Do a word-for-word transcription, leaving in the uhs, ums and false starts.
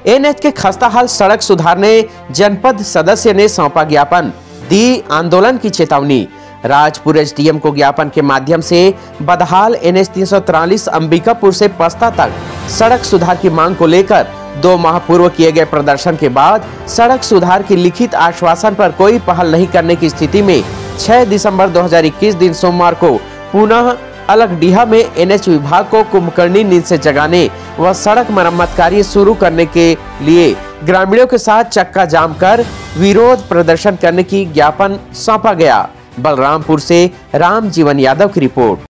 NH के खस्ताहाल सड़क सुधारने जनपद सदस्य ने सौंपा ज्ञापन, दी आंदोलन की चेतावनी। राजपुर एसडीएम को ज्ञापन के माध्यम से बदहाल एनएच तीन सौ तिरालीस अंबिकापुर से पस्ता तक सड़क सुधार की मांग को लेकर दो माह पूर्व किए गए प्रदर्शन के बाद सड़क सुधार की लिखित आश्वासन पर कोई पहल नहीं करने की स्थिति में छह दिसंबर दो हज़ार इक्कीस दिन सोमवार को पुनः अलगडीहा में एनएच विभाग को कुंभकर्णी नींद से जगाने व सड़क मरम्मत कार्य शुरू करने के लिए ग्रामीणों के साथ चक्का जाम कर विरोध प्रदर्शन करने की ज्ञापन सौंपा गया। बलरामपुर से राम जीवन यादव की रिपोर्ट।